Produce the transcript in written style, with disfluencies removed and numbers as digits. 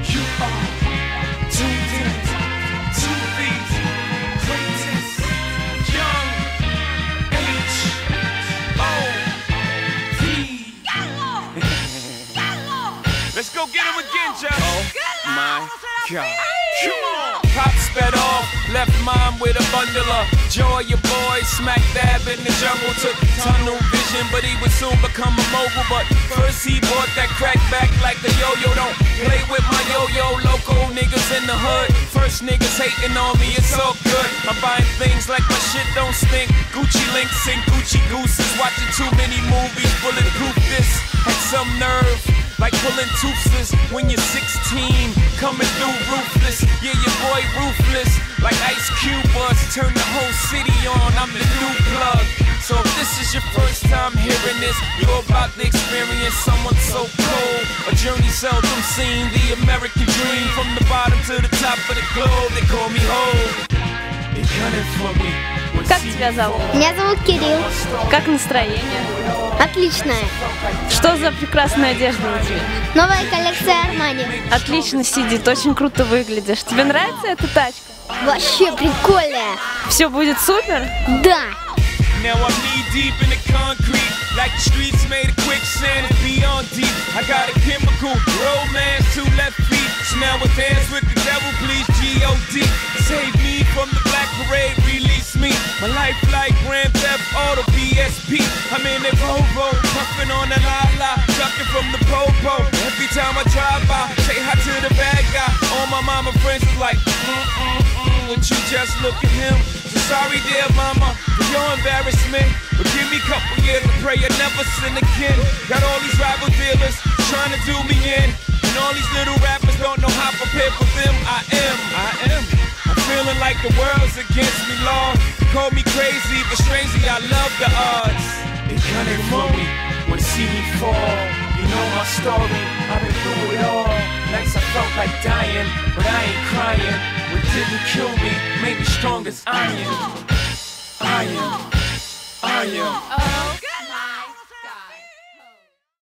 You are tuned in to the greatest young H.O.P. Let's go get him again, Josh. Oh my God. Come on. Pop sped off, left mom with a bundle of joy. Your boy smack dab in the jungle, took tunnel vision, but he would soon become a mogul. But first he bought that crack back like a yo-yo. Don't play with my yo-yo, local niggas in the hood. First niggas hating on me, it's all good. I'm buying things like my shit don't stink. Gucci links and Gucci gooses, watching too many movies, bulletproof this. Had some nerve, like pulling toothless when you're 16, coming through ruthless. Yeah, your boy ruthless, like Ice Cube was. Turn the whole city on, I'm the new plug. So if this is your first time hearing this, you're about to experience someone so cold. A journey seldom seen, the American dream. From the bottom to the top of the globe, they call me home. They gunning for me. Как тебя зовут? Меня зовут Кирилл. Как настроение? Отличная. Что за прекрасная одежда на тебе? Новая коллекция Армани. Отлично сидит, очень круто выглядишь. Тебе нравится эта тачка? Вообще прикольная. Все будет супер? Да. Now I'm knee deep in the concrete, like the streets made of quicksand. It's beyond deep. I got a chemical romance, 2 left feet. So now I dance with the devil, please G.O.D. Save me from the black parade, release me. My life like Grand Theft Auto PSP. I'm in the Volvo, puffing on the la-la, ducking from the popo. Every time I drive by, say hi to the bad guy. All my mama friends is like, would you just look at him? So sorry, dear mama, for your embarrassment. But give me a couple years to pray I never sin again. Got all these rival dealers trying to do me in, and all these little rappers don't know how prepared for them. I am. I'm feeling like the world's against me, Lord. Call me crazy, but strangely I love the odds. They gunning for me, wanna see me fall. You know my story, I've been through it all. Nights I felt like dying, but I ain't crying. What didn't kill me made me strong as iron. I am.